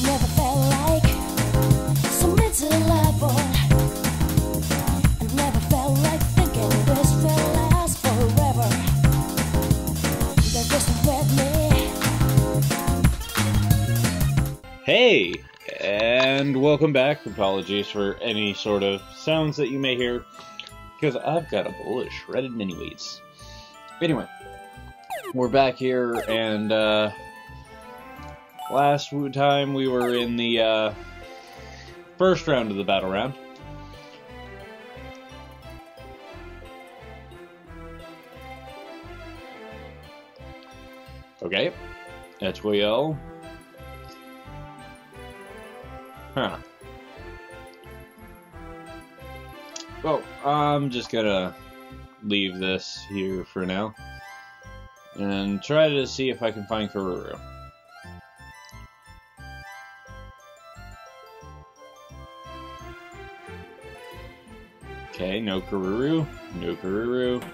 Never felt like submit to the light, boy. I never felt like thinking this will last forever. They're just with me. Hey, and welcome back. Apologies for any sort of sounds that you may hear, because I've got a bowl of shredded mini wheats. Anyway, we're back here, and last time we were in the first round of the battle round. Okay, that's Will. Huh. Well, I'm just gonna leave this here for now and try to see if I can find Karuru. Okay, no Karuru. No Karuru.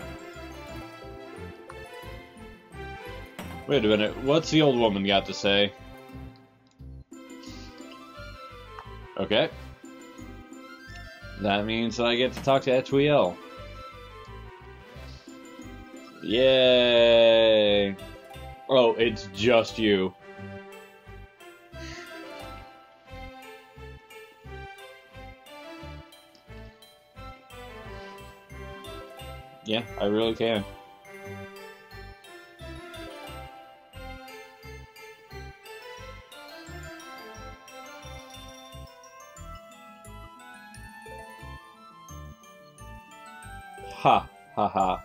Wait a minute, what's the old woman got to say? Okay. That means that I get to talk to Etwiel. Yay! Oh, it's just you. Yeah, I really can. Ha, ha, ha.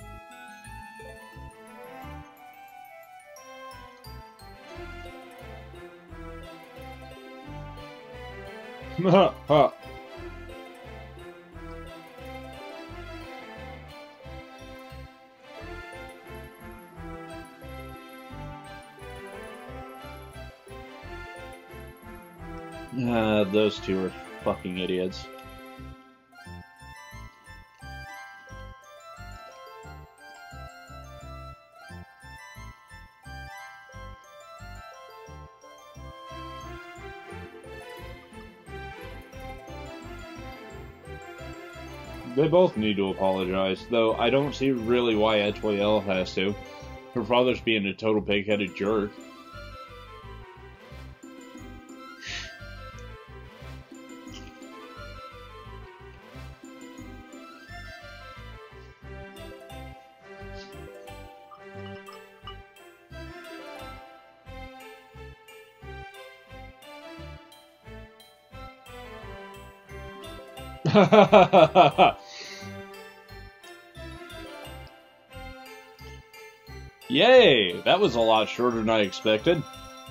Ha, ha. Those two are fucking idiots. They both need to apologize, though I don't see really why Etwiel has to. Her father's being a total pig-headed jerk. Yay! That was a lot shorter than I expected.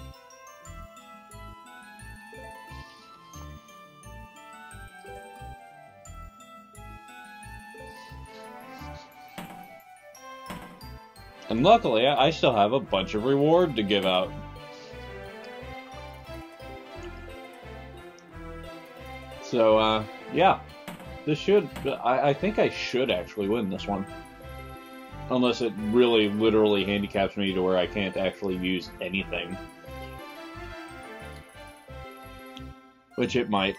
And luckily, I still have a bunch of reward to give out. So, yeah. This should... I think I should actually win this one. Unless it really, literally handicaps me to where I can't actually use anything. Which it might.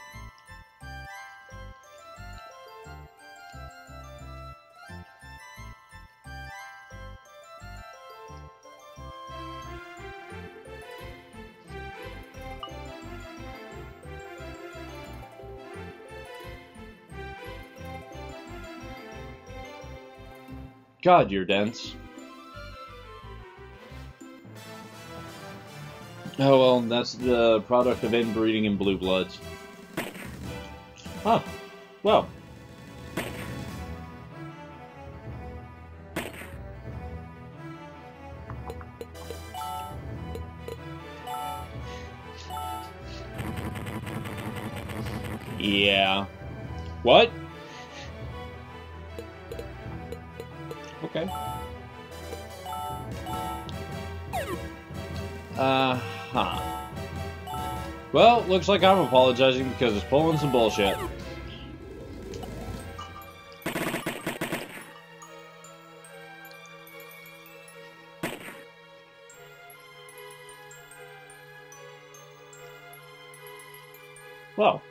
God, you're dense. Oh well, that's the product of inbreeding in blue bloods. Huh. Well. Yeah. What? Okay. Huh. Well, looks like I'm apologizing because it's pulling some bullshit. Well,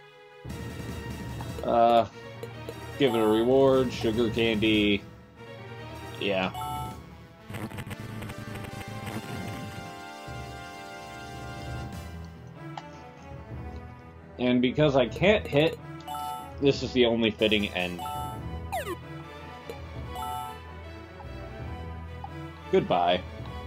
give it a reward, sugar candy, yeah. And because I can't hit, this is the only fitting end. Goodbye.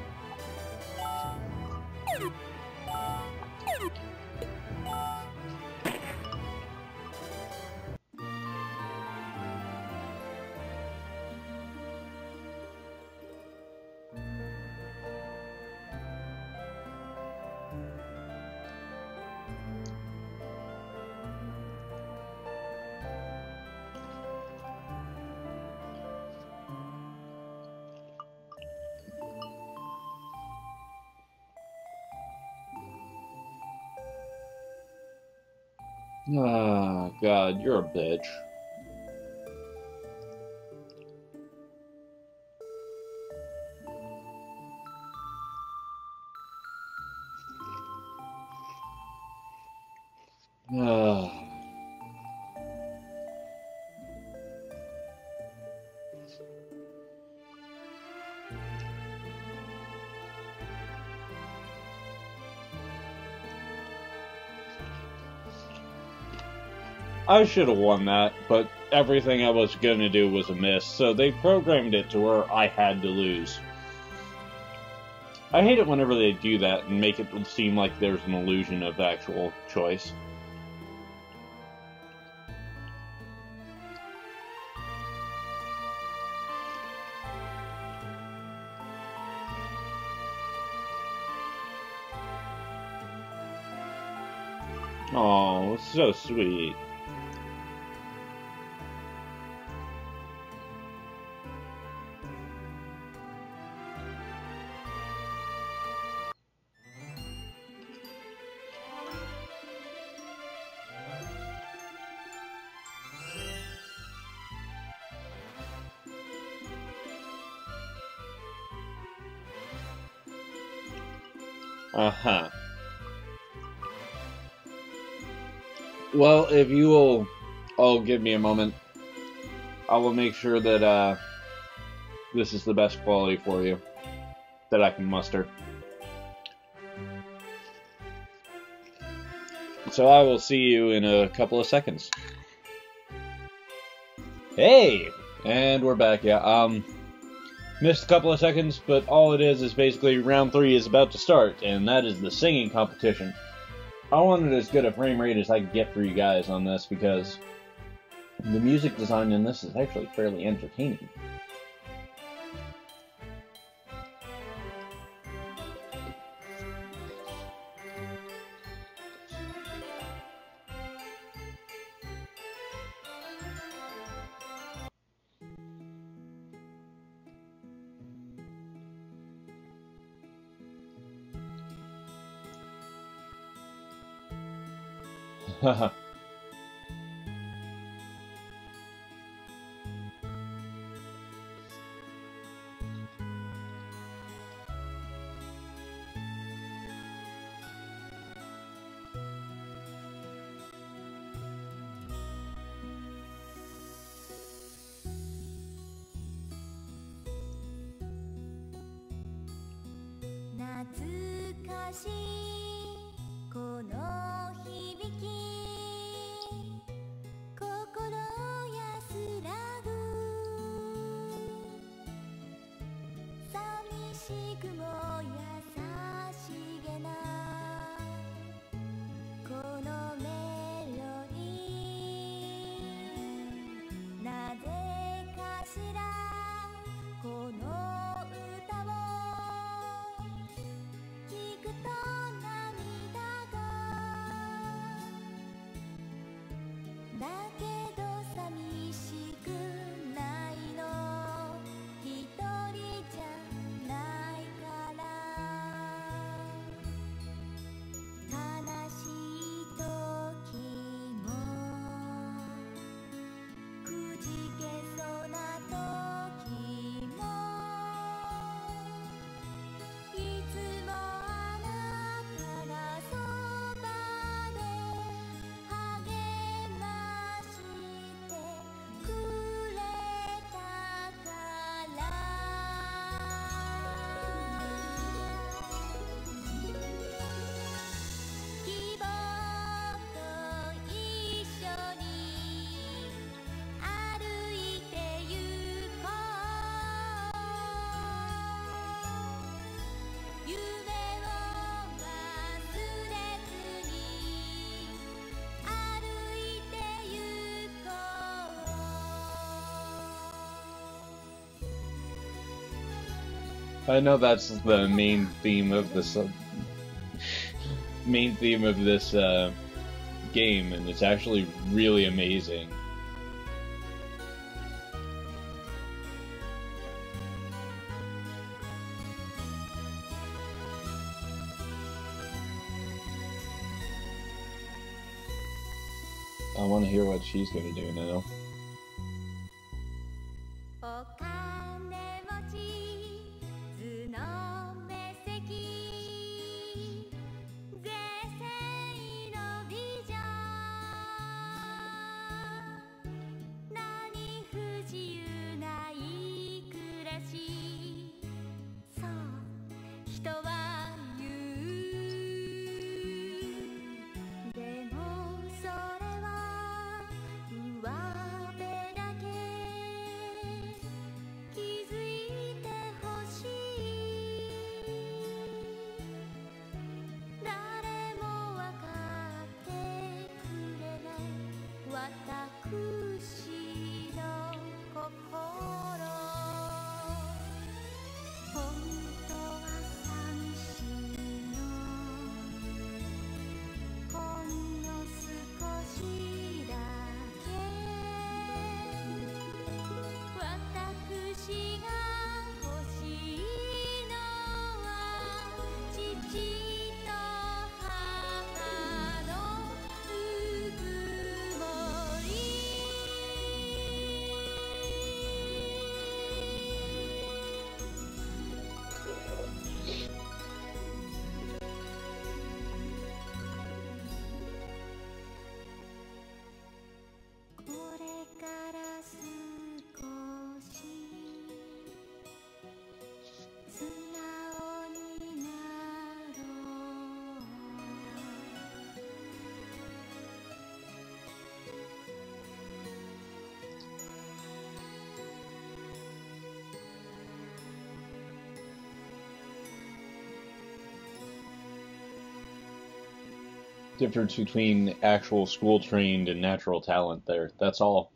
Ah, God, you're a bitch. Ah. I should have won that, but everything I was going to do was a miss, so they programmed it to where I had to lose. I hate it whenever they do that and make it seem like there's an illusion of actual choice. Oh, so sweet. Uh-huh. Well, if you will all give me a moment, I will make sure that this is the best quality for you that I can muster. So I will see you in a couple of seconds. Hey! And we're back, yeah. Missed a couple of seconds, but all it is basically round 3 is about to start, and that is the singing competition. I wanted as good a frame rate as I could get for you guys on this, because the music design in this is actually fairly entertaining. Haha. 懐かしいこの響き心安らぐ寂しくも優しげなこのメロディーなぜかしらこの歌を聞くと I know that's the main theme of this game, and it's actually really amazing. I want to hear what she's gonna do now. お金持ち頭脳目石税制の美女何不自由ない暮らしそう人は言うでもそれは上辺だけ気づいてほしい誰もわかってくれない私の心本当は寂しいのほんの少しだけ私が欲しいのは父と母のぬくもりこれから少し素直になろ Difference between actual school trained and natural talent there. That's all.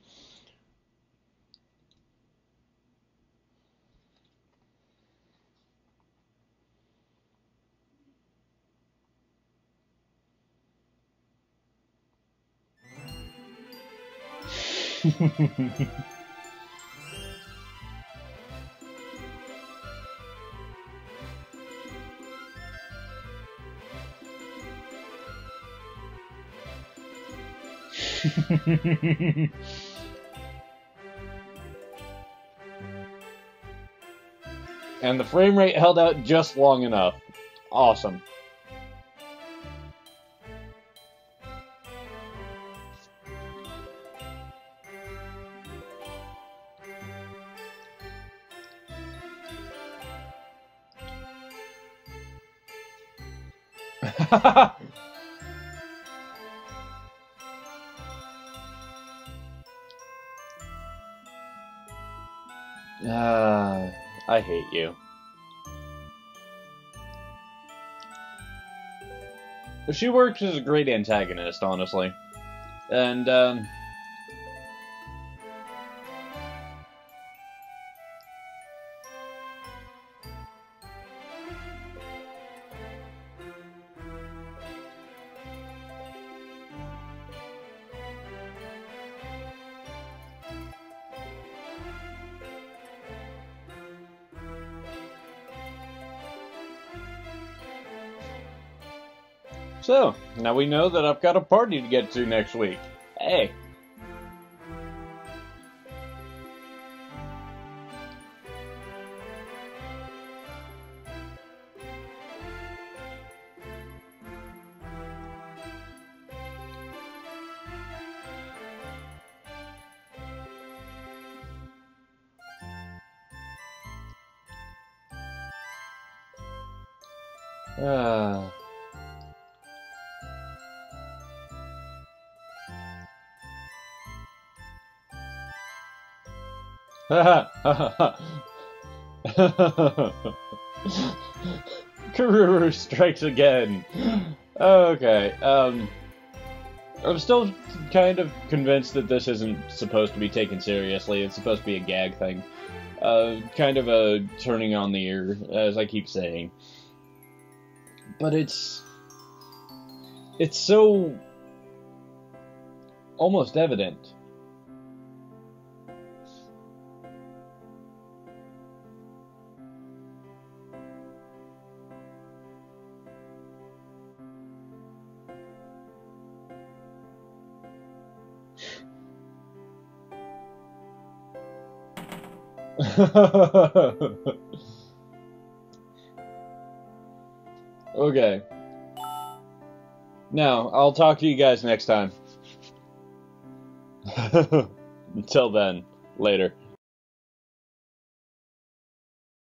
And the frame rate held out just long enough. Awesome. I hate you. But she works as a great antagonist, honestly. And, so, now we know that I've got a party to get to next week. Hey. Karuru strikes again. Okay, I'm still kind of convinced that this isn't supposed to be taken seriously. It's supposed to be a gag thing. kind of a turning on the ear, as I keep saying. But it's so almost evident. Okay. Now, I'll talk to you guys next time. Until then, later.